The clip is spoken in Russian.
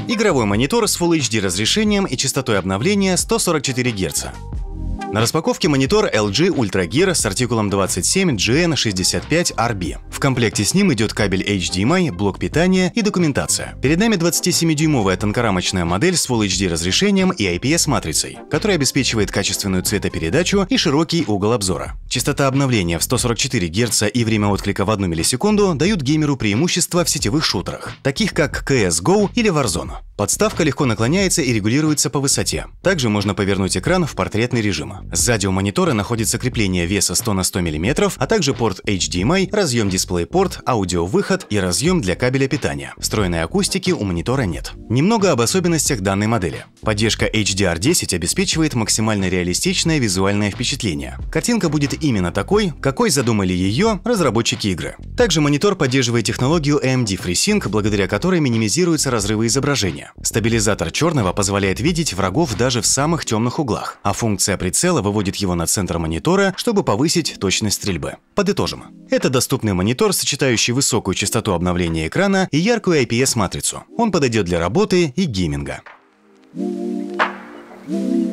Игровой монитор с Full HD разрешением и частотой обновления 144 Гц. На распаковке монитор LG Ultra Gear с артикулом 27GN65RB. В комплекте с ним идет кабель HDMI, блок питания и документация. Перед нами 27-дюймовая тонкорамочная модель с Full HD разрешением и IPS-матрицей, которая обеспечивает качественную цветопередачу и широкий угол обзора. Частота обновления в 144 Гц и время отклика в 1 миллисекунду дают геймеру преимущество в сетевых шутерах, таких как CSGO или Warzone. Подставка легко наклоняется и регулируется по высоте. Также можно повернуть экран в портретный режим. Сзади у монитора находится крепление веса 100 на 100 мм, а также порт HDMI, разъем DisplayPort, аудиовыход и разъем для кабеля питания. Встроенной акустики у монитора нет. Немного об особенностях данной модели. Поддержка HDR10 обеспечивает максимально реалистичное визуальное впечатление. Картинка будет именно такой, какой задумали ее разработчики игры. Также монитор поддерживает технологию AMD FreeSync, благодаря которой минимизируются разрывы изображения. Стабилизатор черного позволяет видеть врагов даже в самых темных углах, а функция прицела выводит его на центр монитора, чтобы повысить точность стрельбы. Подытожим. Это доступный монитор, сочетающий высокую частоту обновления экрана и яркую IPS-матрицу. Он подойдет для работы и гейминга.